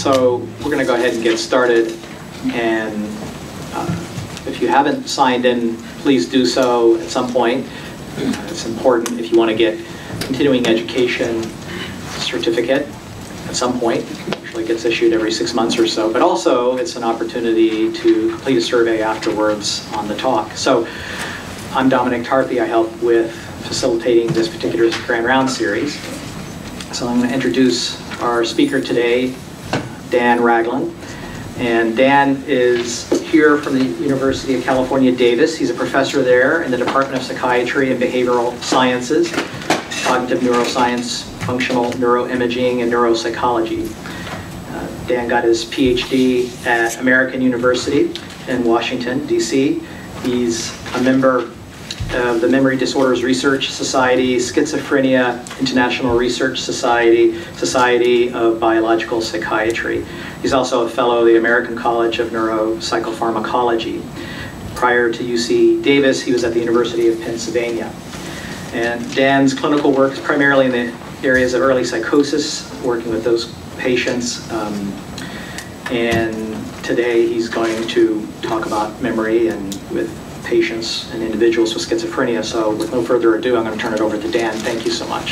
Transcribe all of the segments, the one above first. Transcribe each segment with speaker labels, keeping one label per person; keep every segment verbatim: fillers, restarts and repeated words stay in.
Speaker 1: So we're going to go ahead and get started. And uh, if you haven't signed in, please do so at some point. Uh, it's important if you want to get continuing education certificate at some point. It usually gets issued every six months or so. But also, it's an opportunity to complete a survey afterwards on the talk. So I'm Dominic Tarpey. I help with facilitating this particular Grand Round series. So I'm going to introduce our speaker today, Dan Rangland. And Dan is here from the University of California, Davis. He's a professor there in the Department of Psychiatry and Behavioral Sciences, Cognitive Neuroscience, Functional Neuroimaging, and Neuropsychology. Uh, Dan got his PhD at American University in Washington, D C. He's a member of the Memory Disorders Research Society, Schizophrenia International Research Society, Society of Biological Psychiatry. He's also a fellow of the American College of Neuropsychopharmacology. Prior to U C Davis, he was at the University of Pennsylvania. And Dan's clinical work is primarily in the areas of early psychosis, working with those patients. Um, and today he's going to talk about memory and with patients and individuals with schizophrenia. So with no further ado, I'm going to turn it over to Dan. Thank you so much.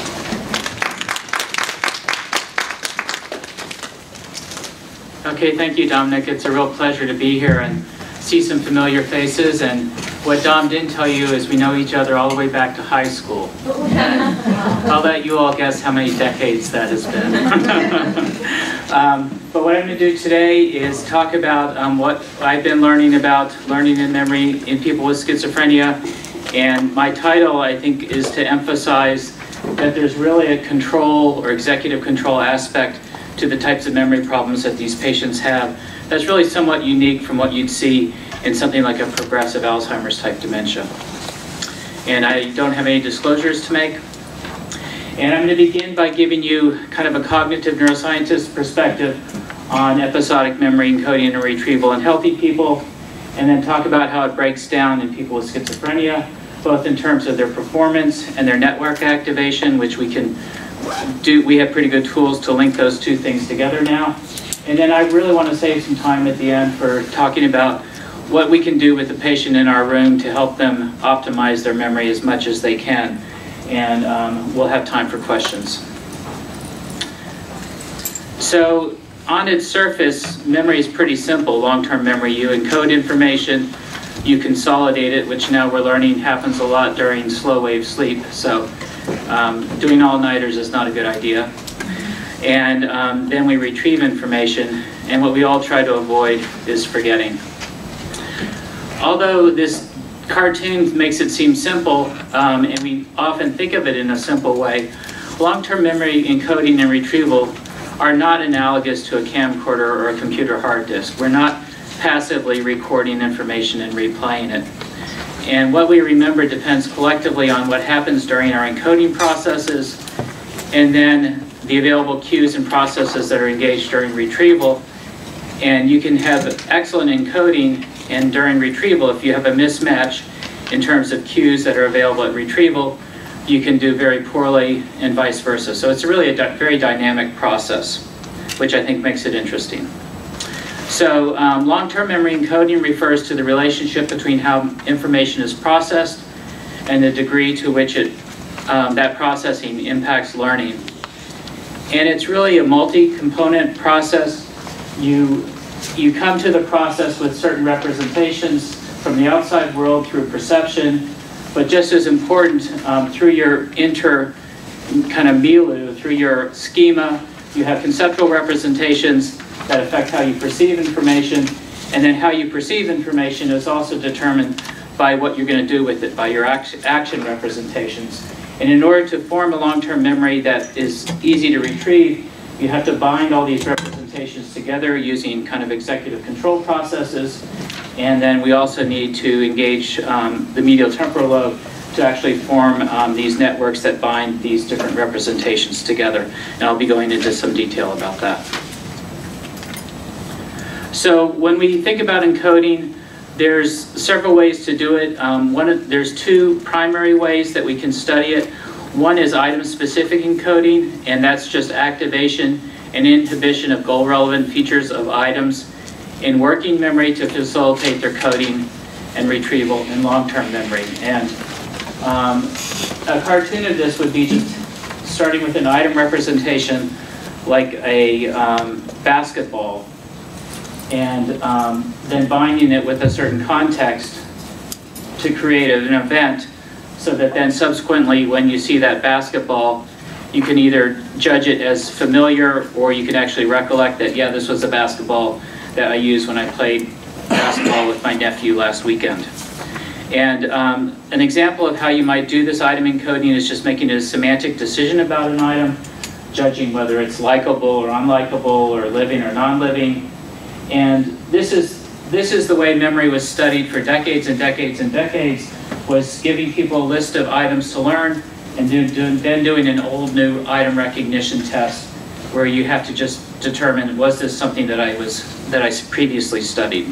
Speaker 2: Okay, thank you, Dominic. It's a real pleasure to be here and see some familiar faces. And what Dom didn't tell you is we know each other all the way back to high school. I'll let you all guess how many decades that has been. um, but what I'm going to do today is talk about um, what I've been learning about learning and memory in people with schizophrenia. And my title, I think, is to emphasize that there's really a control or executive control aspect to the types of memory problems that these patients have. That's really somewhat unique from what you'd see in something like a progressive Alzheimer's type dementia. And I don't have any disclosures to make. And I'm going to begin by giving you kind of a cognitive neuroscientist perspective on episodic memory encoding and retrieval in healthy people, and then talk about how it breaks down in people with schizophrenia, both in terms of their performance and their network activation, which we can do. We have pretty good tools to link those two things together now. And then I really want to save some time at the end for talking about what we can do with the patient in our room to help them optimize their memory as much as they can. And um, we'll have time for questions. So on its surface, memory is pretty simple. Long-term memory, you encode information, you consolidate it, which now we're learning happens a lot during slow wave sleep. So um, doing all-nighters is not a good idea. And um, then we retrieve information, and what we all try to avoid is forgetting. Although this cartoon makes it seem simple, um, and we often think of it in a simple way, long-term memory encoding and retrieval are not analogous to a camcorder or a computer hard disk. We're not passively recording information and replaying it. And what we remember depends collectively on what happens during our encoding processes, and then the available cues and processes that are engaged during retrieval. And you can have excellent encoding, and during retrieval, if you have a mismatch in terms of cues that are available at retrieval, you can do very poorly, and vice versa. So it's really a di very dynamic process, which I think makes it interesting. So um, long-term memory encoding refers to the relationship between how information is processed and the degree to which it, um, that processing impacts learning. And it's really a multi-component process. You, you come to the process with certain representations from the outside world through perception, but just as important, um, through your inter kind of milieu, through your schema, you have conceptual representations that affect how you perceive information, and then how you perceive information is also determined by what you're going to do with it, by your action, action representations. And in order to form a long-term memory that is easy to retrieve, you have to bind all these representations together using kind of executive control processes. And then we also need to engage um, the medial temporal lobe to actually form um, these networks that bind these different representations together. And I'll be going into some detail about that. So when we think about encoding, there's several ways to do it. Um, one of, there's two primary ways that we can study it. One is item-specific encoding, and that's just activation and inhibition of goal-relevant features of items in working memory to facilitate their coding and retrieval in long-term memory. And um, a cartoon of this would be just starting with an item representation like a um, basketball, and um, then binding it with a certain context to create an event, so that then subsequently when you see that basketball, you can either judge it as familiar, or you can actually recollect that, yeah, this was a basketball that I used when I played basketball with my nephew last weekend. And um, an example of how you might do this item encoding is just making a semantic decision about an item, judging whether it's likable or unlikable, or living or non-living. And this is, this is the way memory was studied for decades and decades and decades, was giving people a list of items to learn, and do, do, then doing an old new item recognition test where you have to just determine, was this something that I was that I previously studied.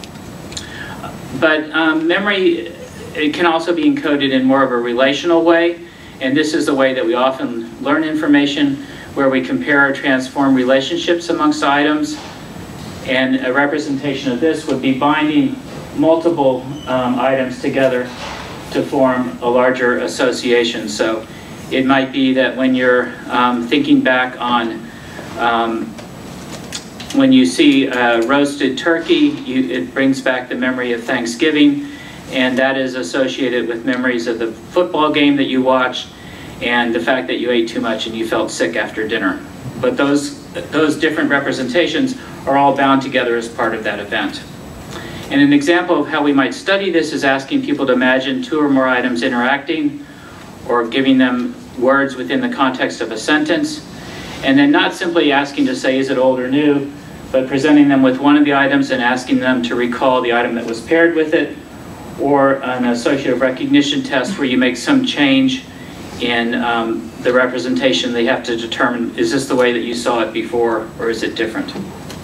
Speaker 2: But um, memory, it can also be encoded in more of a relational way, and this is the way that we often learn information, where we compare or transform relationships amongst items. And a representation of this would be binding multiple um, items together to form a larger association. So it might be that when you're um, thinking back on, um, when you see uh, roasted turkey, you, it brings back the memory of Thanksgiving, and that is associated with memories of the football game that you watched, and the fact that you ate too much and you felt sick after dinner. But those, those different representations are all bound together as part of that event. And an example of how we might study this is asking people to imagine two or more items interacting, or giving them words within the context of a sentence, and then not simply asking to say, is it old or new, but presenting them with one of the items and asking them to recall the item that was paired with it, or an associative recognition test where you make some change in um, the representation. They have to determine, is this the way that you saw it before, or is it different?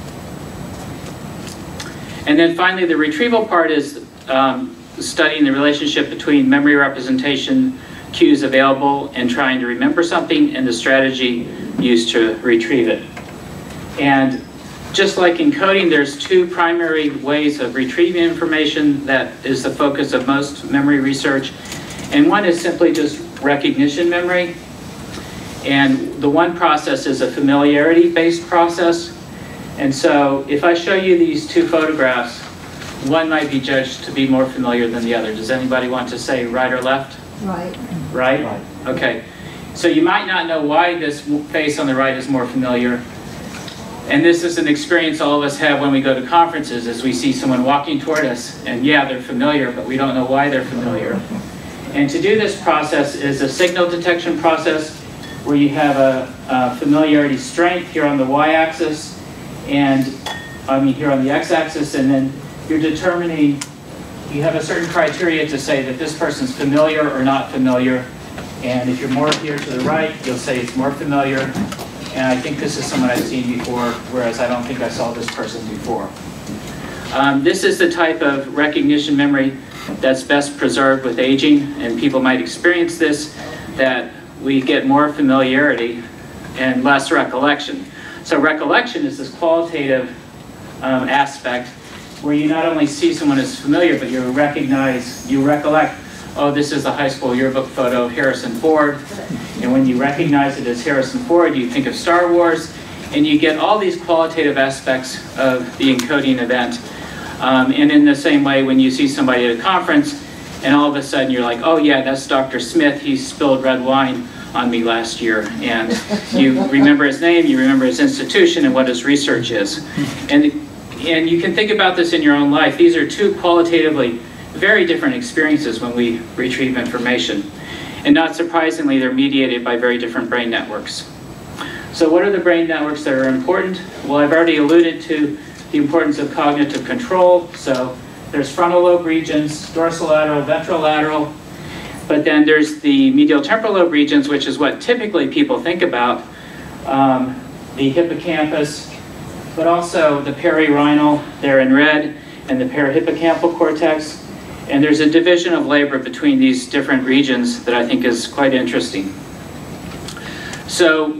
Speaker 2: And then finally, the retrieval part is um, studying the relationship between memory representation cues available and trying to remember something, and the strategy used to retrieve it. And just like in coding, there's two primary ways of retrieving information that is the focus of most memory research. And one is simply just recognition memory. And the one process is a familiarity-based process. And so if I show you these two photographs, one might be judged to be more familiar than the other. Does anybody want to say right or left?
Speaker 3: Right.
Speaker 2: Right? Right. Okay. So you might not know why this face on the right is more familiar. And this is an experience all of us have when we go to conferences, as we see someone walking toward us, and yeah, they're familiar, but we don't know why they're familiar. And to do this process is a signal detection process where you have a, a familiarity strength here on the y-axis, and I mean here on the x-axis, and then you're determining, you have a certain criteria to say that this person's familiar or not familiar. And if you're more here to the right, you'll say it's more familiar. And I think this is someone I've seen before, whereas I don't think I saw this person before. Um, this is the type of recognition memory that's best preserved with aging, and people might experience this, that we get more familiarity and less recollection. So recollection is this qualitative um, aspect where you not only see someone as familiar, but you recognize, you recollect, oh, this is the high school yearbook photo of Harrison Ford. And when you recognize it as Harrison Ford, you think of Star Wars, and you get all these qualitative aspects of the encoding event. Um, and in the same way, when you see somebody at a conference, and all of a sudden you're like, oh yeah, that's Doctor Smith, he spilled red wine on me last year. And you remember his name, you remember his institution, and what his research is. And, and you can think about this in your own life. These are two qualitatively very different experiences when we retrieve information. And not surprisingly, they're mediated by very different brain networks. So what are the brain networks that are important? Well, I've already alluded to the importance of cognitive control. So there's frontal lobe regions, dorsolateral, ventrolateral, but then there's the medial temporal lobe regions, which is what typically people think about, um, the hippocampus, but also the perirhinal, they're in red, and the parahippocampal cortex. And there's a division of labor between these different regions that I think is quite interesting. So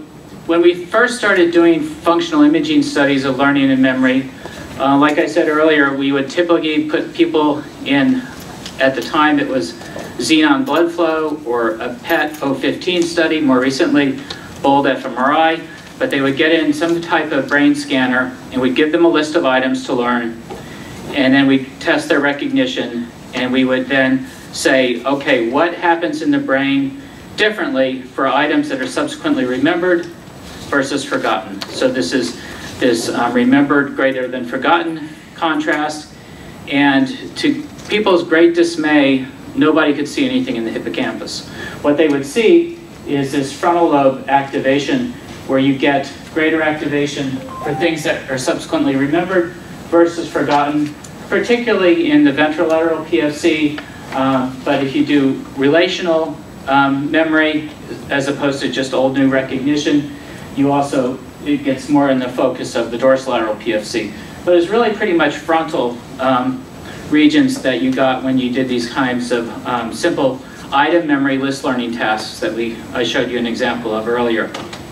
Speaker 2: when we first started doing functional imaging studies of learning and memory, uh, like I said earlier, we would typically put people in, at the time it was xenon blood flow or a P E T O fifteen study, more recently bold F M R I, but they would get in some type of brain scanner and we'd give them a list of items to learn, and then we'd test their recognition, and we would then say, okay, what happens in the brain differently for items that are subsequently remembered versus forgotten. So this is this um, remembered greater than forgotten contrast, and to people's great dismay, nobody could see anything in the hippocampus. What they would see is this frontal lobe activation, where you get greater activation for things that are subsequently remembered versus forgotten, particularly in the ventrolateral P F C, um, but if you do relational um, memory, as opposed to just old new recognition, you also, it gets more in the focus of the dorsolateral P F C. But it's really pretty much frontal um, regions that you got when you did these kinds of um, simple item memory list learning tasks that we I showed you an example of earlier.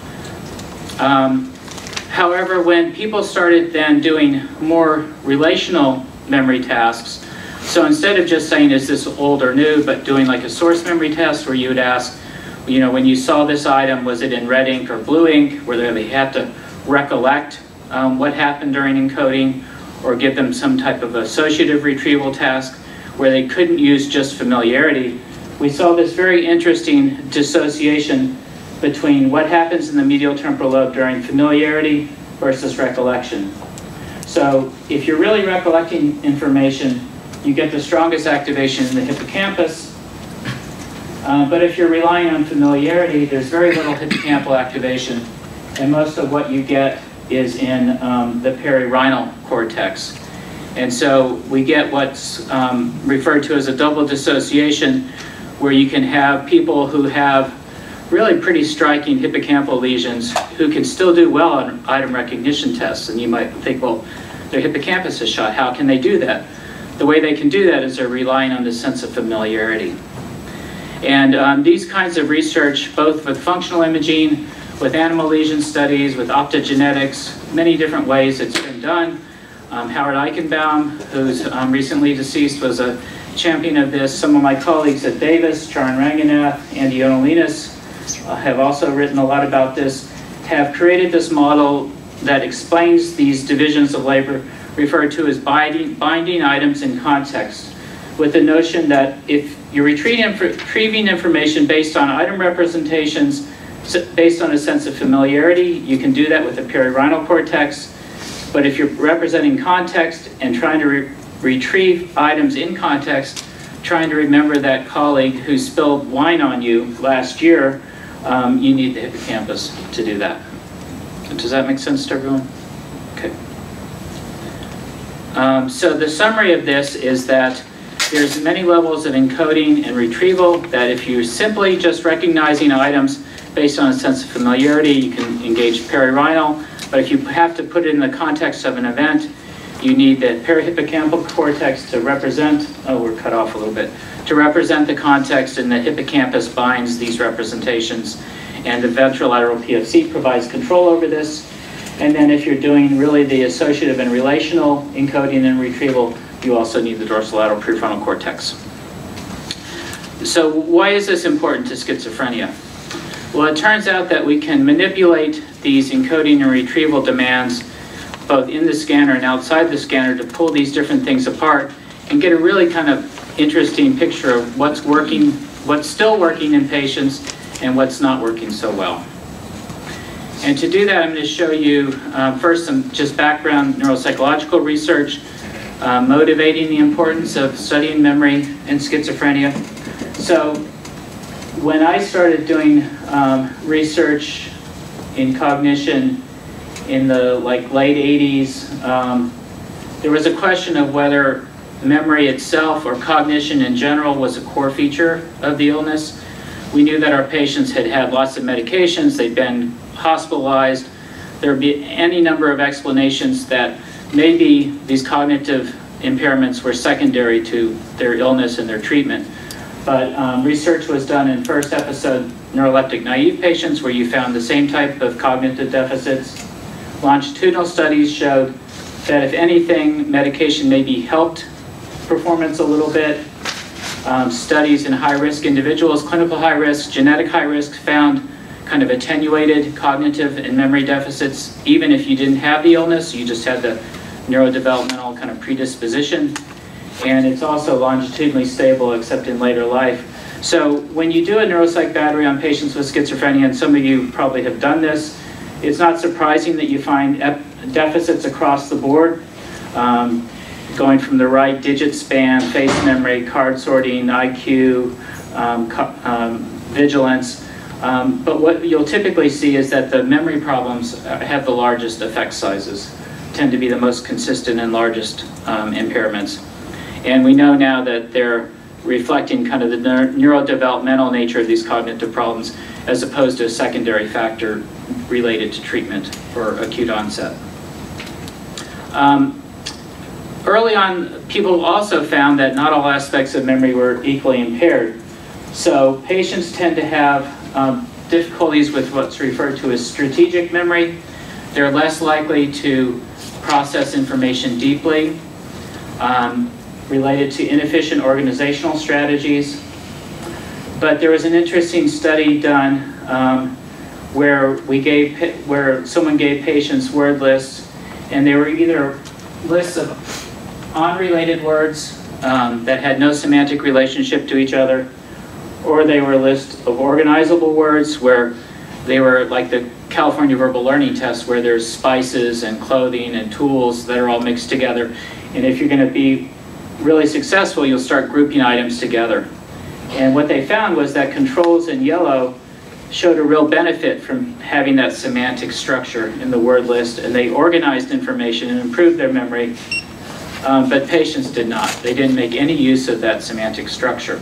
Speaker 2: Um, however, when people started then doing more relational memory tasks, so instead of just saying is this old or new, but doing like a source memory test where you would ask, you know, when you saw this item, was it in red ink or blue ink, where they had to recollect um, what happened during encoding, or give them some type of associative retrieval task where they couldn't use just familiarity. We saw this very interesting dissociation between what happens in the medial temporal lobe during familiarity versus recollection. So if you're really recollecting information, you get the strongest activation in the hippocampus. Uh, but if you're relying on familiarity, there's very little hippocampal activation, and most of what you get is in um, the perirhinal cortex. And so we get what's um, referred to as a double dissociation, where you can have people who have really pretty striking hippocampal lesions who can still do well on item recognition tests. And you might think, well, their hippocampus is shot. How can they do that? The way they can do that is they're relying on this sense of familiarity. And um, these kinds of research, both with functional imaging, with animal lesion studies, with optogenetics, many different ways it's been done. Um, Howard Eichenbaum, who's um, recently deceased, was a champion of this. Some of my colleagues at Davis, Charan Ranganath, Andy Onolinas, uh, have also written a lot about this, have created this model that explains these divisions of labor referred to as binding, binding items in context, with the notion that if you're retrieving, retrieving information based on item representations, based on a sense of familiarity, you can do that with the perirhinal cortex. But if you're representing context and trying to re retrieve items in context, trying to remember that colleague who spilled wine on you last year, um, you need the hippocampus to do that. Does that make sense to everyone? Okay. Um, so the summary of this is that there's many levels of encoding and retrieval, that if you're simply just recognizing items based on a sense of familiarity, you can engage perirhinal. But if you have to put it in the context of an event, you need the perihippocampal cortex to represent, oh, we're cut off a little bit, to represent the context, and the hippocampus binds these representations. And the ventrolateral P F C provides control over this. And then if you're doing really the associative and relational encoding and retrieval, you also need the dorsolateral prefrontal cortex. So why is this important to schizophrenia? Well, it turns out that we can manipulate these encoding and retrieval demands both in the scanner and outside the scanner to pull these different things apart and get a really kind of interesting picture of what's working, what's still working in patients and what's not working so well. And to do that, I'm going to show you uh, first some just background neuropsychological research uh, motivating the importance of studying memory in schizophrenia. So when I started doing um, research in cognition in the like late eighties, um, there was a question of whether memory itself or cognition in general was a core feature of the illness. We knew that our patients had had lots of medications, they'd been hospitalized. There would be any number of explanations that maybe these cognitive impairments were secondary to their illness and their treatment. But um, research was done in first episode neuroleptic naive patients where you found the same type of cognitive deficits. Longitudinal studies showed that if anything, medication maybe helped performance a little bit. Um, studies in high-risk individuals, clinical high risk, genetic high risk, found kind of attenuated cognitive and memory deficits, even if you didn't have the illness, you just had the neurodevelopmental kind of predisposition. And it's also longitudinally stable except in later life. So when you do a neuropsych battery on patients with schizophrenia, and some of you probably have done this, it's not surprising that you find deficits across the board, um, going from the right, digit span, face memory, card sorting, I Q, um, um, vigilance. Um, but what you'll typically see is that the memory problems have the largest effect sizes, tend to be the most consistent and largest um, impairments. And we know now that they're reflecting kind of the neurodevelopmental nature of these cognitive problems as opposed to a secondary factor related to treatment or acute onset. Um, early on, people also found that not all aspects of memory were equally impaired. So patients tend to have um, difficulties with what's referred to as strategic memory. They're less likely to process information deeply, um, related to inefficient organizational strategies. But there was an interesting study done um, where we gave, where someone gave patients word lists, and they were either lists of unrelated words um, that had no semantic relationship to each other, or they were a list of organizable words where they were like the California Verbal Learning Test, where there's spices and clothing and tools that are all mixed together. And if you're going to be really successful, you'll start grouping items together. And what they found was that controls in yellow showed a real benefit from having that semantic structure in the word list, and they organized information and improved their memory, um, but patients did not. They didn't make any use of that semantic structure.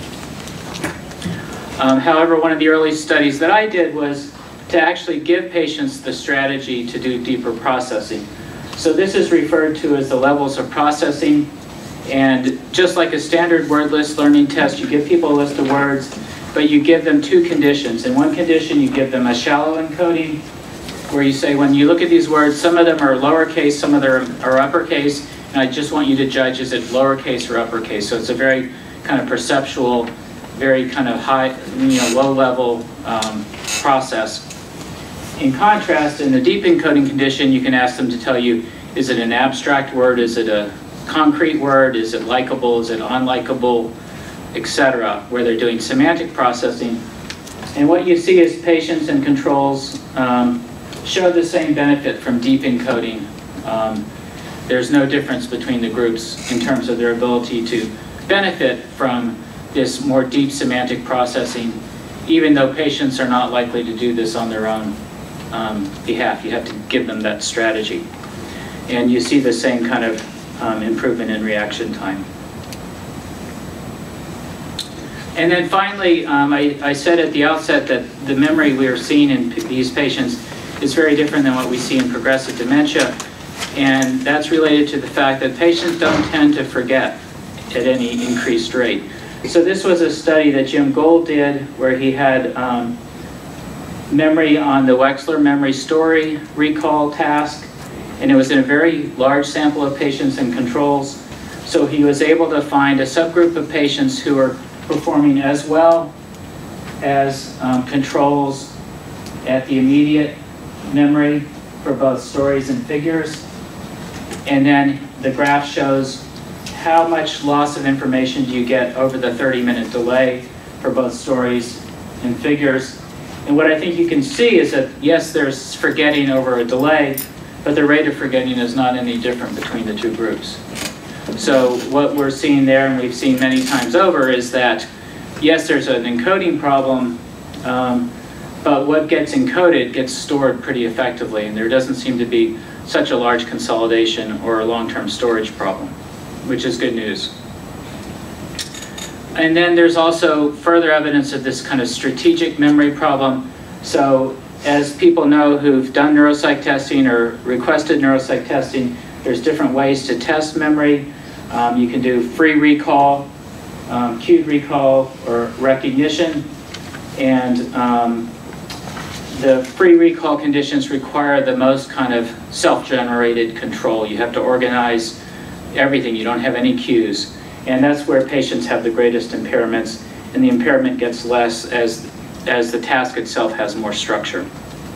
Speaker 2: Um, however, one of the early studies that I did was to actually give patients the strategy to do deeper processing. So this is referred to as the levels of processing. And just like a standard word list learning test, you give people a list of words, but you give them two conditions. In one condition, you give them a shallow encoding, where you say, when you look at these words, some of them are lowercase, some of them are uppercase, and I just want you to judge, is it lowercase or uppercase? So it's a very kind of perceptual, very kind of high, you know, low-level um, process. In contrast, in the deep encoding condition, you can ask them to tell you, is it an abstract word, is it a concrete word, is it likable, is it unlikable, et cetera, where they're doing semantic processing. And what you see is patients and controls um, show the same benefit from deep encoding. Um, there's no difference between the groups in terms of their ability to benefit from this more deep semantic processing, even though patients are not likely to do this on their own um, behalf. You have to give them that strategy. And you see the same kind of Um, improvement in reaction time. And then finally, um, I, I said at the outset that the memory we are seeing in these patients is very different than what we see in progressive dementia. And that's related to the fact that patients don't tend to forget at any increased rate. So this was a study that Jim Gold did where he had um, memory on the Wechsler memory story recall task. And it was in a very large sample of patients and controls. So he was able to find a subgroup of patients who were performing as well as um, controls at the immediate memory for both stories and figures. And then the graph shows how much loss of information do you get over the thirty minute delay for both stories and figures. And what I think you can see is that, yes, there's forgetting over a delay, but the rate of forgetting is not any different between the two groups. So what we're seeing there, and we've seen many times over, is that, yes, there's an encoding problem, um, but what gets encoded gets stored pretty effectively, and there doesn't seem to be such a large consolidation or a long-term storage problem, which is good news. And then there's also further evidence of this kind of strategic memory problem. So as people know who've done neuropsych testing or requested neuropsych testing, there's different ways to test memory. Um, you can do free recall, um, cued recall, or recognition. And um, the free recall conditions require the most kind of self-generated control. You have to organize everything. You don't have any cues. And that's where patients have the greatest impairments, and the impairment gets less as, as the task itself has more structure.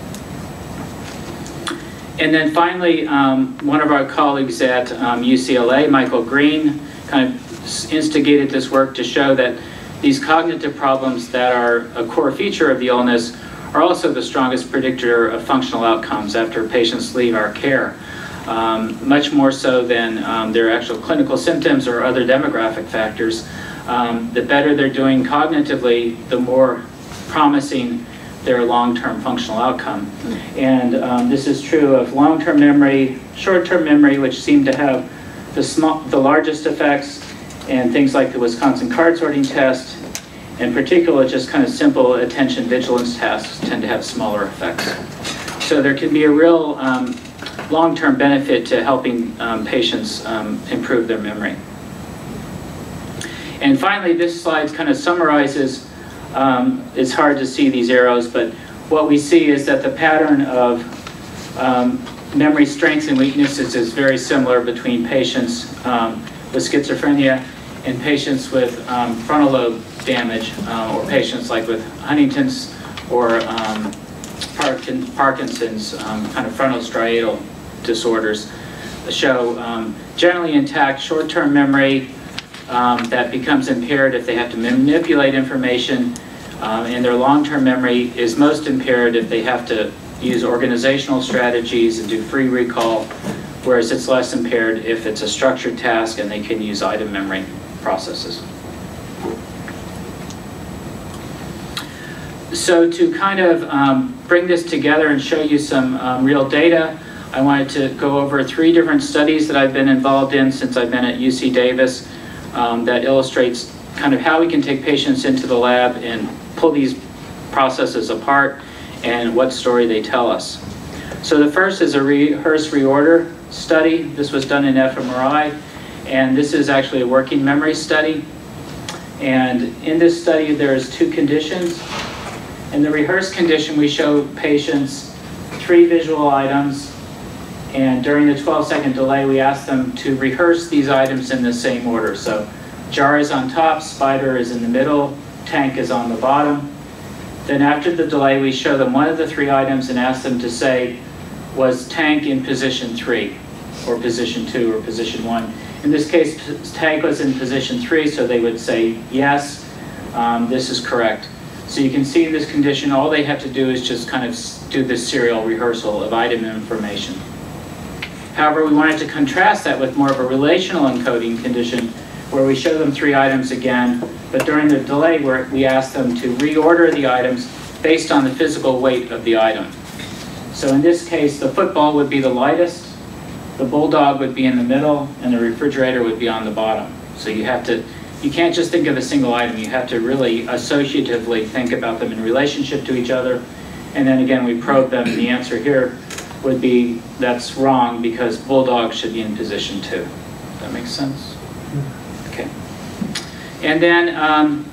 Speaker 2: And then finally, um, one of our colleagues at um, U C L A, Michael Green, kind of instigated this work to show that these cognitive problems that are a core feature of the illness are also the strongest predictor of functional outcomes after patients leave our care, um, much more so than um, their actual clinical symptoms or other demographic factors. Um, the better they're doing cognitively, the more promising their long-term functional outcome. And um, this is true of long-term memory, short-term memory, which seem to have the, small, the largest effects, and things like the Wisconsin card sorting test. In particular, just kind of simple attention vigilance tasks tend to have smaller effects. So there can be a real um, long-term benefit to helping um, patients um, improve their memory. And finally, this slide kind of summarizes, um, it's hard to see these arrows, but what we see is that the pattern of um, memory strengths and weaknesses is very similar between patients um, with schizophrenia and patients with um, frontal lobe damage, uh, or patients like with Huntington's or um, Parkin Parkinson's, um, kind of frontal striatal disorders, show um, generally intact short-term memory um, that becomes impaired if they have to manipulate information, um, and their long-term memory is most impaired if they have to use organizational strategies and do free recall, whereas it's less impaired if it's a structured task and they can use item memory processes. So to kind of um, bring this together and show you some um, real data, I wanted to go over three different studies that I've been involved in since I've been at U C Davis um, that illustrates kind of how we can take patients into the lab and pull these processes apart and what story they tell us. So the first is a rehearse reorder study. This was done in f M R I, and this is actually a working memory study. And in this study, there's two conditions. In the rehearse condition, we show patients three visual items, and during the twelve second delay, we ask them to rehearse these items in the same order. So jar is on top, spider is in the middle, tank is on the bottom. Then after the delay, we show them one of the three items and ask them to say, was tank in position three, or position two, or position one? In this case, tank was in position three, so they would say, yes, um, this is correct. So you can see in this condition, all they have to do is just kind of do this serial rehearsal of item information. However, we wanted to contrast that with more of a relational encoding condition, where we show them three items again, but during the delay where we ask them to reorder the items based on the physical weight of the item. So in this case, the football would be the lightest, the bulldog would be in the middle, and the refrigerator would be on the bottom. So you have to, you can't just think of a single item, you have to really associatively think about them in relationship to each other. And then again, we probe them, and the answer here would be, that's wrong, because bulldog should be in position two. That makes sense? Okay. And then um,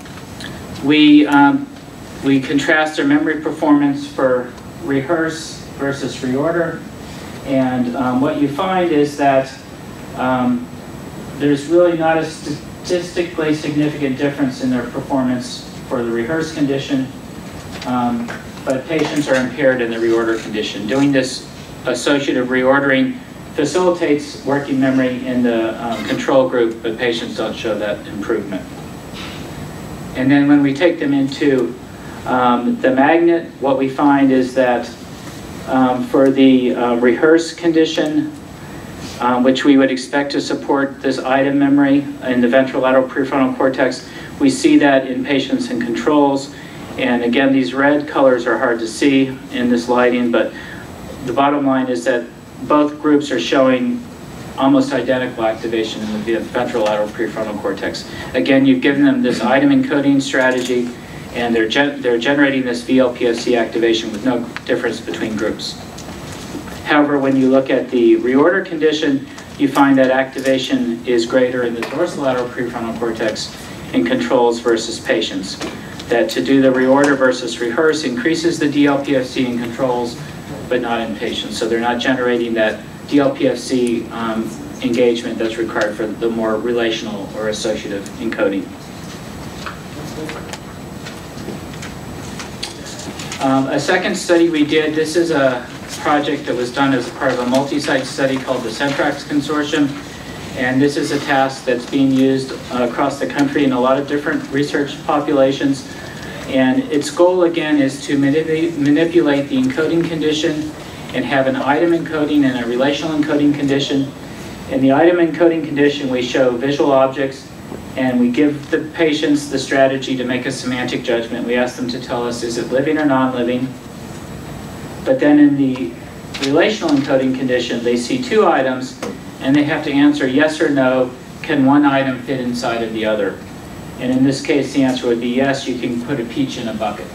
Speaker 2: we, um, we contrast their memory performance for rehearse versus reorder. And um, what you find is that um, there's really not a statistically significant difference in their performance for the rehearse condition, um, but patients are impaired in the reorder condition. Doing this associative reordering facilitates working memory in the um, control group, but patients don't show that improvement. And then when we take them into um, the magnet, what we find is that um, for the uh, rehearse condition, um, which we would expect to support this item memory in the ventrolateral prefrontal cortex, we see that in patients and controls. And again, these red colors are hard to see in this lighting, but the bottom line is that both groups are showing almost identical activation in the ventrolateral prefrontal cortex. Again, you've given them this item encoding strategy, and they're, gen they're generating this V L P S C activation with no difference between groups. However, when you look at the reorder condition, you find that activation is greater in the dorsolateral prefrontal cortex in controls versus patients. that to do the reorder versus rehearse increases the D L P F C in controls, but not in patients. So they're not generating that D L P F C um, engagement that's required for the more relational or associative encoding. Um, a second study we did, this is a project that was done as part of a multi-site study called the Centrax Consortium. And this is a task that's being used uh, across the country in a lot of different research populations. And its goal, again, is to manip manipulate the encoding condition and have an item encoding and a relational encoding condition. In the item encoding condition, we show visual objects, and we give the patients the strategy to make a semantic judgment. We ask them to tell us, is it living or non-living? But then in the relational encoding condition, they see two items, and they have to answer yes or no, can one item fit inside of the other? And in this case, the answer would be yes, you can put a peach in a bucket.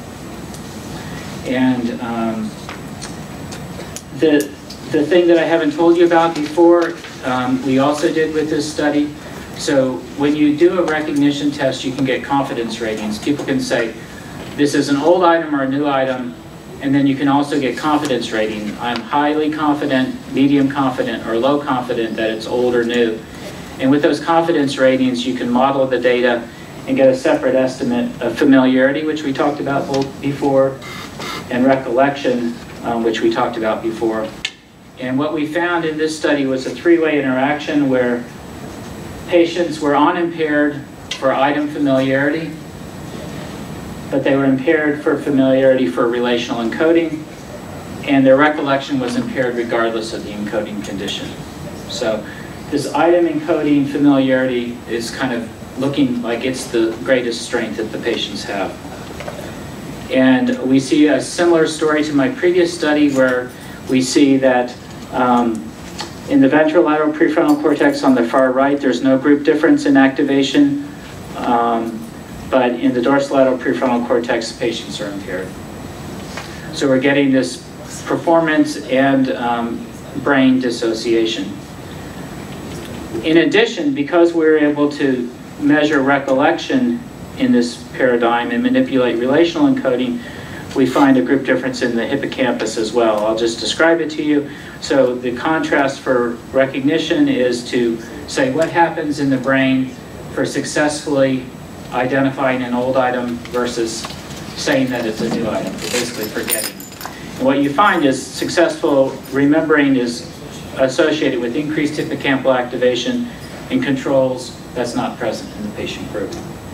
Speaker 2: And um, the, the thing that I haven't told you about before, um, we also did with this study. So when you do a recognition test, you can get confidence ratings. People can say, this is an old item or a new item, and then you can also get confidence rating. I'm highly confident, medium confident, or low confident that it's old or new. And with those confidence ratings, you can model the data and get a separate estimate of familiarity, which we talked about before, and recollection, um, which we talked about before. And what we found in this study was a three-way interaction where patients were unimpaired for item familiarity, but they were impaired for familiarity for relational encoding, and their recollection was impaired regardless of the encoding condition. So this item encoding familiarity is kind of looking like it's the greatest strength that the patients have. And we see a similar story to my previous study where we see that um, in the ventrolateral prefrontal cortex on the far right, there's no group difference in activation. Um, But in the dorsolateral prefrontal cortex, patients are impaired. So we're getting this performance and um, brain dissociation. In addition, because we're able to measure recollection in this paradigm and manipulate relational encoding, we find a group difference in the hippocampus as well. I'll just describe it to you. So the contrast for recognition is to say what happens in the brain for successfully identifying an old item versus saying that it's a new item, basically forgetting. And what you find is successful remembering is associated with increased hippocampal activation in controls that's not present in the patient group.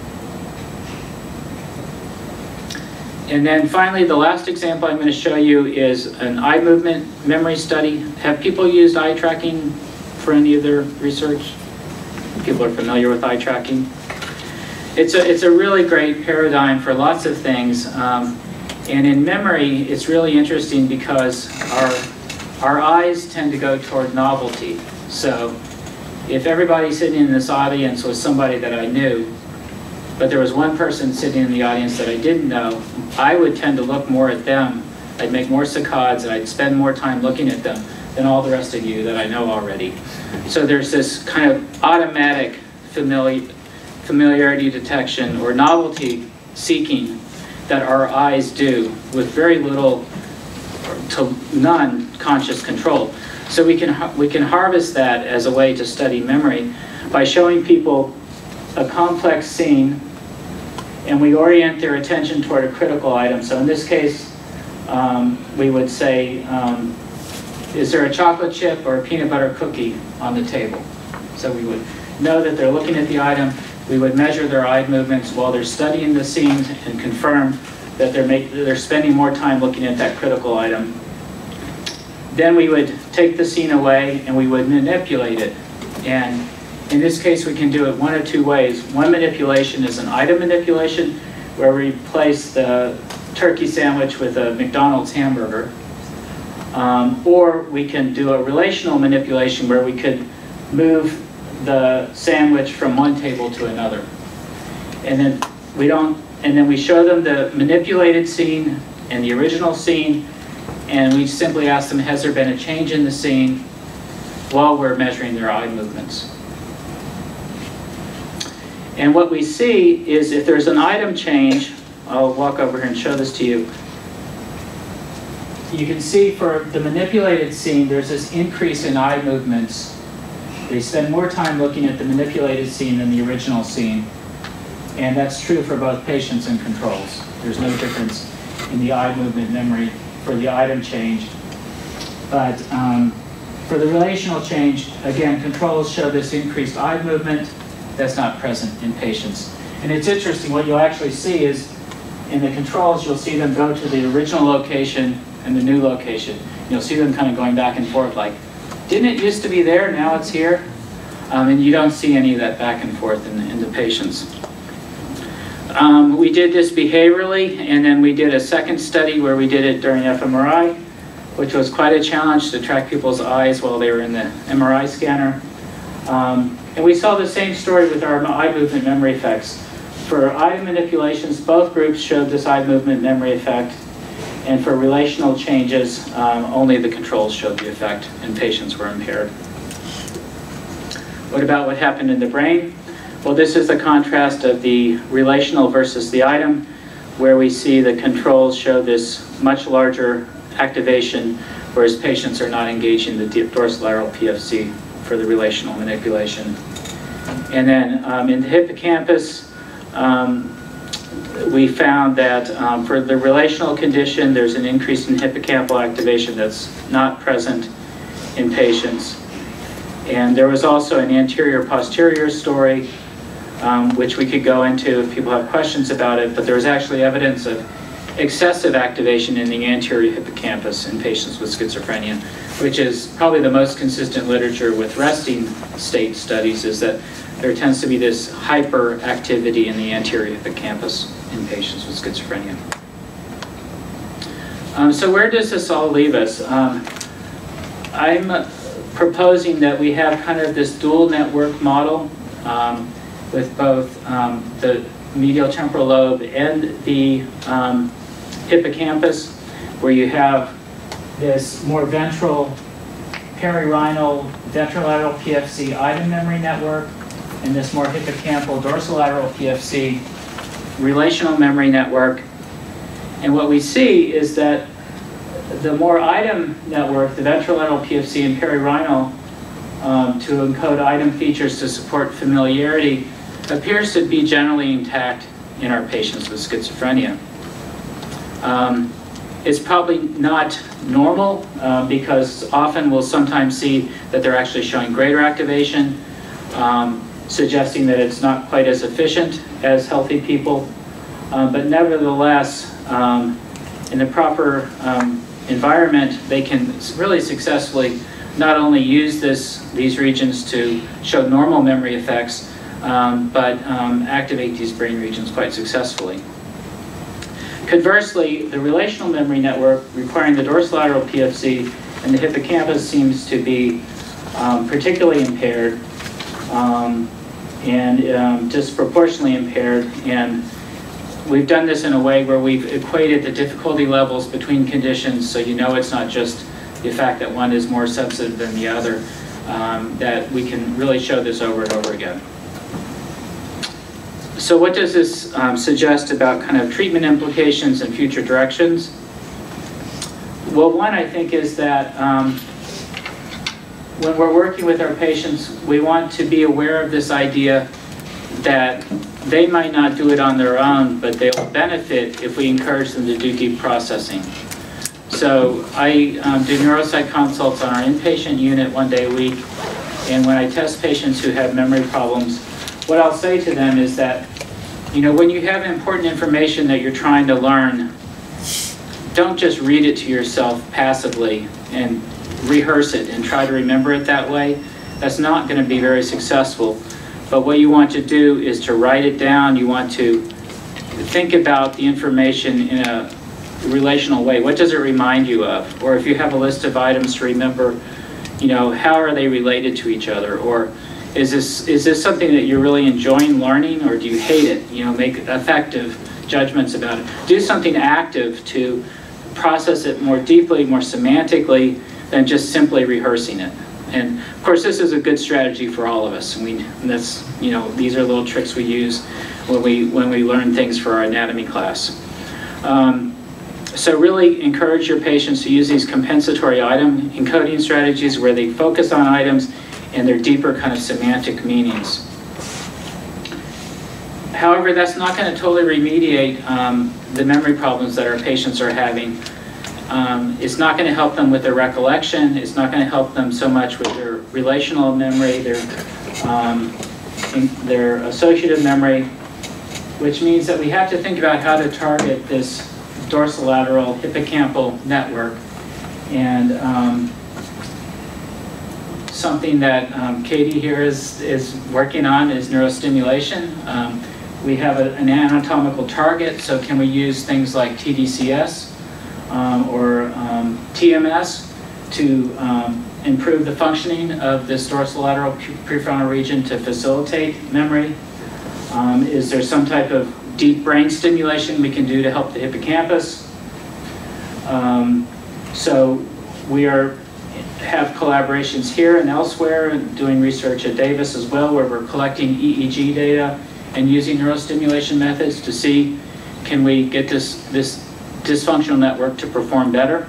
Speaker 2: And then finally, the last example I'm going to show you is an eye movement memory study. Have people used eye tracking for any of their research? People are familiar with eye tracking? It's a, it's a really great paradigm for lots of things. Um, and in memory, it's really interesting because our, our eyes tend to go toward novelty. So if everybody sitting in this audience was somebody that I knew, but there was one person sitting in the audience that I didn't know, I would tend to look more at them. I'd make more saccades and I'd spend more time looking at them than all the rest of you that I know already. So there's this kind of automatic familiar familiarity detection or novelty seeking that our eyes do with very little to none conscious control. So we can, we can harvest that as a way to study memory by showing people a complex scene and we orient their attention toward a critical item. So in this case, um, we would say, um, is there a chocolate chip or a peanut butter cookie on the table? So we would know that they're looking at the item. We would measure their eye movements while they're studying the scene and confirm that they're, make, they're spending more time looking at that critical item. Then we would take the scene away and we would manipulate it. And in this case, we can do it one of two ways. One manipulation is an item manipulation, where we replace the turkey sandwich with a McDonald's hamburger. Um, or we can do a relational manipulation where we could move the sandwich from one table to another. And then we don't, and then we show them the manipulated scene and the original scene, and we simply ask them, has there been a change in the scene while we're measuring their eye movements? And what we see is if there's an item change, I'll walk over here and show this to you. You can see for the manipulated scene, there's this increase in eye movements. They spend more time looking at the manipulated scene than the original scene. And that's true for both patients and controls. There's no difference in the eye movement memory for the item change. But um, for the relational change, again, controls show this increased eye movement. That's not present in patients. And it's interesting, what you'll actually see is in the controls, you'll see them go to the original location and the new location. You'll see them kind of going back and forth like, didn't it used to be there, now it's here? Um, and you don't see any of that back and forth in the, in the patients. Um, we did this behaviorally, and then we did a second study where we did it during f M R I, which was quite a challenge to track people's eyes while they were in the M R I scanner. Um, and we saw the same story with our eye movement memory effects. For eye manipulations, both groups showed this eye movement memory effect. And for relational changes, um, only the controls showed the effect, and patients were impaired. What about what happened in the brain? Well, this is the contrast of the relational versus the item, where we see the controls show this much larger activation, whereas patients are not engaging the dorsolateral P F C for the relational manipulation. And then um, in the hippocampus, um, we found that um, for the relational condition, there's an increase in hippocampal activation that's not present in patients. And there was also an anterior-posterior story, um, which we could go into if people have questions about it, but there was actually evidence of excessive activation in the anterior hippocampus in patients with schizophrenia, which is probably the most consistent literature with resting state studies, is that there tends to be this hyperactivity in the anterior hippocampus in patients with schizophrenia. Um, so where does this all leave us? Um, I'm uh, proposing that we have kind of this dual network model um, with both um, the medial temporal lobe and the um, hippocampus, where you have this more ventral, perirhinal, ventrolateral P F C item memory network, and this more hippocampal dorsolateral P F C relational memory network. And what we see is that the more item network, the ventrolateral P F C and perirhinal, um, to encode item features to support familiarity, appears to be generally intact in our patients with schizophrenia. Um, it's probably not normal uh, because often we'll sometimes see that they're actually showing greater activation, um, suggesting that it's not quite as efficient as healthy people. Uh, but nevertheless, um, in the proper um, environment, they can really successfully not only use this, these regions to show normal memory effects, um, but um, activate these brain regions quite successfully. Conversely, the relational memory network requiring the dorsolateral P F C and the hippocampus seems to be um, particularly impaired um, and um, disproportionately impaired. And we've done this in a way where we've equated the difficulty levels between conditions, so you know it's not just the fact that one is more sensitive than the other, um, that we can really show this over and over again. So what does this um, suggest about kind of treatment implications and future directions? Well, one, I think, is that um, when we're working with our patients, we want to be aware of this idea that they might not do it on their own, but they will benefit if we encourage them to do deep processing. So I um, do neuropsych consults on our inpatient unit one day a week, and when I test patients who have memory problems, what I'll say to them is that, you know, when you have important information that you're trying to learn, don't just read it to yourself passively and rehearse it and try to remember it that way. That's not going to be very successful. But what you want to do is to write it down. You want to think about the information in a relational way. What does it remind you of? Or if you have a list of items to remember, you know, how are they related to each other? Or is this, is this something that you're really enjoying learning, or do you hate it? You know, make effective judgments about it. Do something active to process it more deeply, more semantically, than just simply rehearsing it. And of course, this is a good strategy for all of us. And we, and that's, you know, these are little tricks we use when we, when we learn things for our anatomy class. Um, so really encourage your patients to use these compensatory item encoding strategies where they focus on items and their deeper kind of semantic meanings. However, that's not going to totally remediate um, the memory problems that our patients are having. Um, it's not going to help them with their recollection. It's not going to help them so much with their relational memory, their, um, their associative memory, which means that we have to think about how to target this dorsolateral hippocampal network. And um, something that um, Katie here is, is working on is neurostimulation. Um, we have a, an anatomical target, so can we use things like T D C S um, or um, T M S to um, improve the functioning of this dorsolateral prefrontal region to facilitate memory? Um, is there some type of deep brain stimulation we can do to help the hippocampus? Um, so we are have collaborations here and elsewhere, and doing research at Davis as well, where we're collecting E E G data and using neurostimulation methods to see, can we get this, this dysfunctional network to perform better?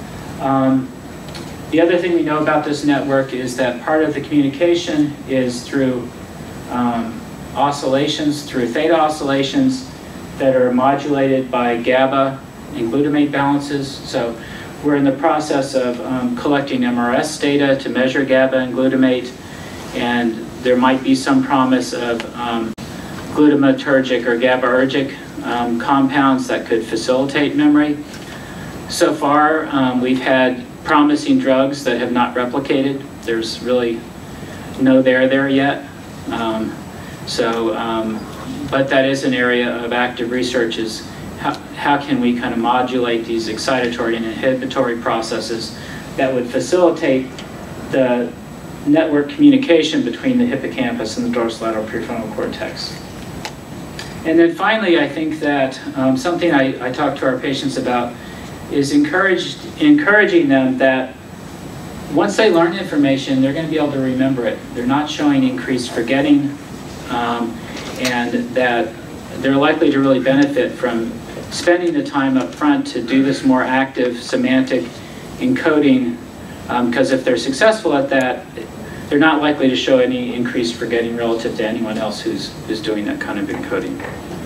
Speaker 2: Um, the other thing we know about this network is that part of the communication is through um, oscillations, through theta oscillations that are modulated by GABA and glutamate balances. So we're in the process of um, collecting M R S data to measure GABA and glutamate, and there might be some promise of um, glutamatergic or GABAergic um, compounds that could facilitate memory. So far, um, we've had promising drugs that have not replicated. There's really no there there yet. Um, so, um, but that is an area of active research, is how, how can we kind of modulate these excitatory and inhibitory processes that would facilitate the network communication between the hippocampus and the dorsolateral prefrontal cortex. And then finally, I think that um, something I, I talk to our patients about is encouraged, encouraging them that once they learn information, they're going to be able to remember it. They're not showing increased forgetting, um, and that they're likely to really benefit from spending the time up front to do this more active semantic encoding, because um, if they're successful at that, they're not likely to show any increased forgetting relative to anyone else who's, who's doing that kind of encoding.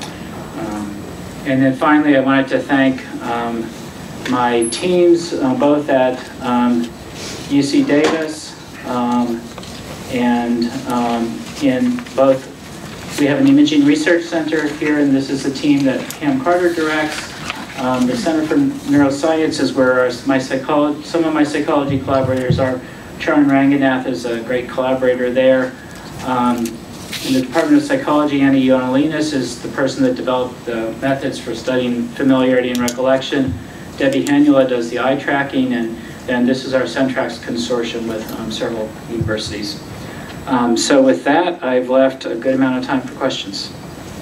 Speaker 2: Um, and then finally, I wanted to thank um, my teams, uh, both at um, U C Davis um, and um, in both, we have an imaging research center here, and this is the team that Cam Carter directs. Um, the Center for Neuroscience is where our, my psychology, some of my psychology collaborators are. Sharon Rangland is a great collaborator there. Um, in the Department of Psychology, Anna Ioannolinas is the person that developed the methods for studying familiarity and recollection. Debbie Hanula does the eye tracking, and then this is our Centrax consortium with um, several universities. Um, so with that, I've left a good amount of time for questions.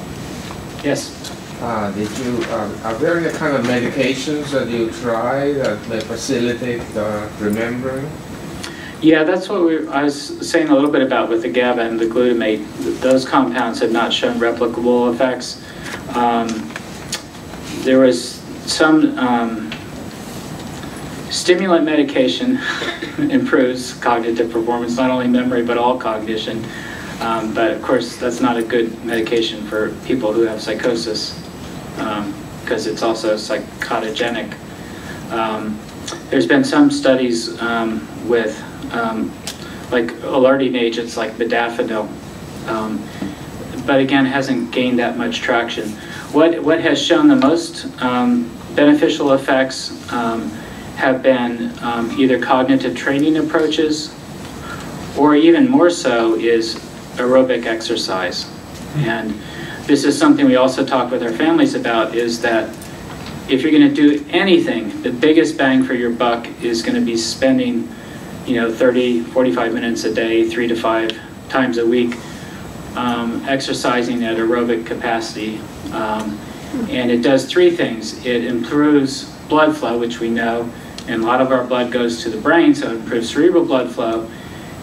Speaker 2: Yes?
Speaker 3: Uh, did you, uh, are there any kind of medications that you try that may facilitate uh, remembering?
Speaker 2: Yeah, that's what we, I was saying a little bit about with the GABA and the glutamate. Those compounds have not shown replicable effects. Um, there was some um, stimulant medication improves cognitive performance, not only memory, but all cognition. Um, but of course, that's not a good medication for people who have psychosis, because um, it's also psychotogenic. Um, there's been some studies um, with um, like alerting agents like modafinil, um, but again, hasn't gained that much traction. What, what has shown the most um, beneficial effects um, have been um, either cognitive training approaches, or even more so is aerobic exercise. And this is something we also talk with our families about, is that if you're going to do anything, the biggest bang for your buck is going to be spending, you know, thirty, forty-five minutes a day, three to five times a week, um, exercising at aerobic capacity. Um, and it does three things. It improves blood flow, which we know, and a lot of our blood goes to the brain, so it improves cerebral blood flow.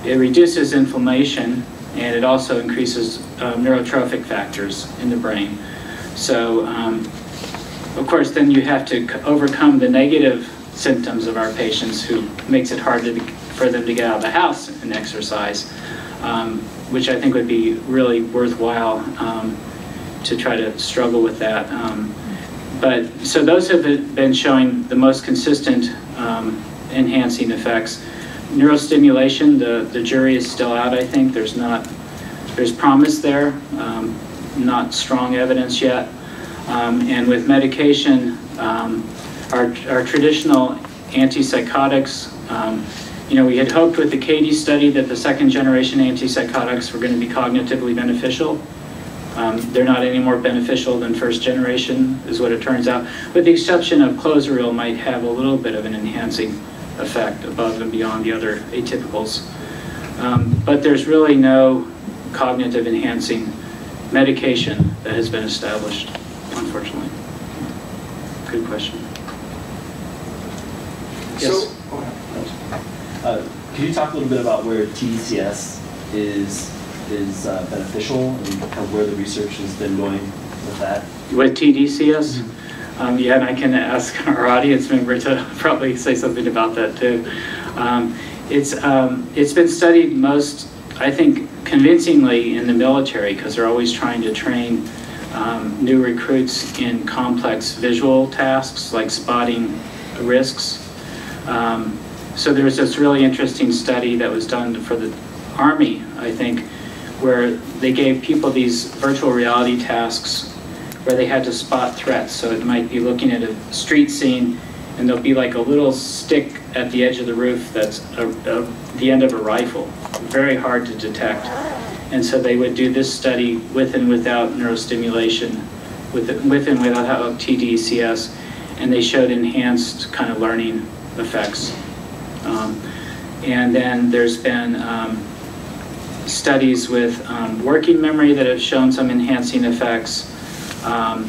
Speaker 2: it reduces inflammation, and it also increases uh, neurotrophic factors in the brain. So, um, of course, then you have to overcome the negative symptoms of our patients, who makes it hard to, for them to get out of the house and exercise, um, which I think would be really worthwhile um, to try to struggle with that. Um, but so those have been showing the most consistent um, enhancing effects. Neurostimulation, the, the jury is still out, I think. There's not, there's promise there, um, not strong evidence yet. Um, and with medication, um, our, our traditional antipsychotics, um, you know, we had hoped with the K D study that the second generation antipsychotics were going to be cognitively beneficial. Um, they're not any more beneficial than first generation, is what it turns out, with the exception of clozaril might have a little bit of an enhancing effect above and beyond the other atypicals. Um, but there's really no cognitive enhancing medication that has been established, unfortunately. Good question. Yes?
Speaker 4: So, uh, can you talk a little bit about where T D C S is is uh, beneficial and kind of where the research has been going with that?
Speaker 2: With T D C S? Mm-hmm. um, yeah, and I can ask our audience member to probably say something about that too. Um, it's, um, it's been studied most, I think, convincingly in the military, because they're always trying to train um, new recruits in complex visual tasks like spotting risks. Um, so there was this really interesting study that was done for the Army, I think, where they gave people these virtual reality tasks where they had to spot threats. So it might be looking at a street scene, and there'll be like a little stick at the edge of the roof that's a, a, the end of a rifle. Very hard to detect. And so they would do this study with and without neurostimulation, with, with and without T D C S, and they showed enhanced kind of learning effects. Um, and then there's been um, studies with um, working memory that have shown some enhancing effects. Um,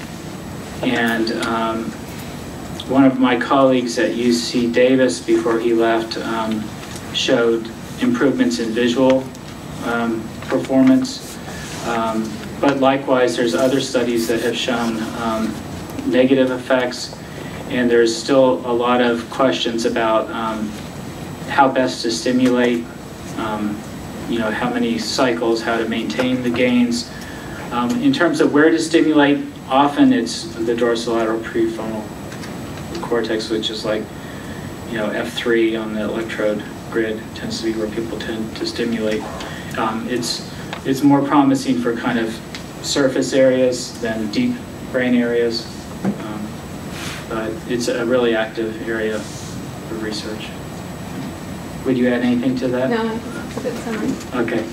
Speaker 2: and um, one of my colleagues at U C Davis, before he left, um, showed improvements in visual um, performance. Um, but likewise, there's other studies that have shown um, negative effects, and there's still a lot of questions about um, how best to stimulate, um, you know, how many cycles, how to maintain the gains. Um, in terms of where to stimulate, often it's the dorsolateral prefrontal cortex, which is like, you know, F three on the electrode grid tends to be where people tend to stimulate. Um, it's, it's more promising for kind of surface areas than deep brain areas. Um, but it's a really active area of research. Would you add anything to that?
Speaker 5: No, that's a good summary.
Speaker 2: Okay.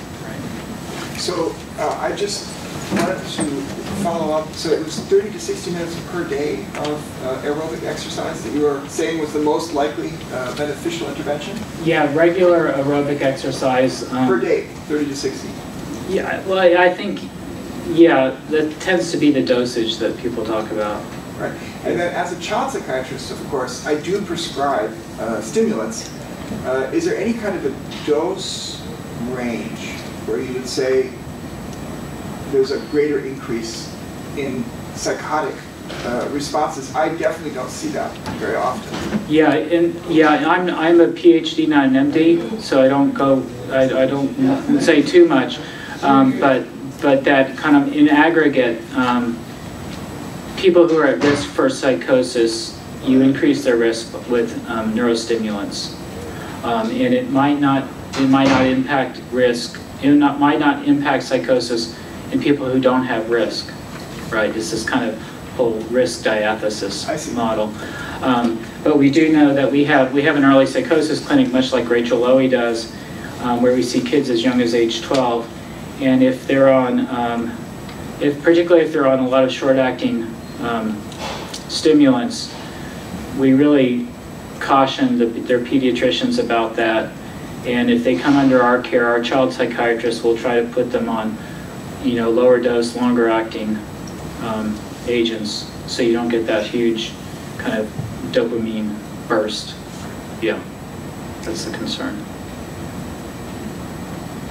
Speaker 6: So uh, I just wanted to follow up. So it was thirty to sixty minutes per day of uh, aerobic exercise that you were saying was the most likely uh, beneficial intervention?
Speaker 2: Yeah, regular aerobic exercise. Um,
Speaker 6: per day, thirty to sixty?
Speaker 2: Yeah, well, I think, yeah, that tends to be the dosage that people talk about.
Speaker 6: Right. And then as a child psychiatrist, of course, I do prescribe uh, stimulants. Uh, is there any kind of a dose range where you would say there's a greater increase in psychotic uh, responses? I definitely don't see that very often.
Speaker 2: Yeah, and yeah, I'm I'm a PhD, not an M D, so I don't go, I, I don't say too much, um, but but that kind of in aggregate, um, people who are at risk for psychosis, you increase their risk with um, neurostimulants. Um, and it might not, it might not impact risk, it not, might not impact psychosis in people who don't have risk, right? This is kind of whole risk diathesis model. Um, but we do know that we have, we have an early psychosis clinic, much like Rachel Lowy does, um, where we see kids as young as age twelve. And if they're on, um, if, particularly if they're on a lot of short-acting um, stimulants, we really caution the, their pediatricians about that. And if they come under our care, our child psychiatrists will try to put them on, you know, lower dose, longer acting um, agents, so you don't get that huge kind of dopamine burst. Yeah, that's the concern.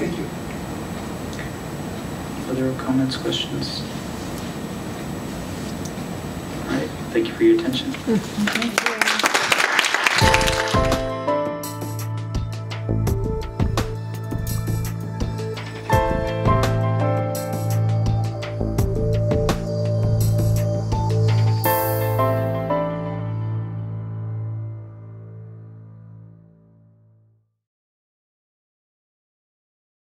Speaker 6: Thank you.
Speaker 2: Other comments, questions? All right, thank you for your attention.
Speaker 5: Thank you.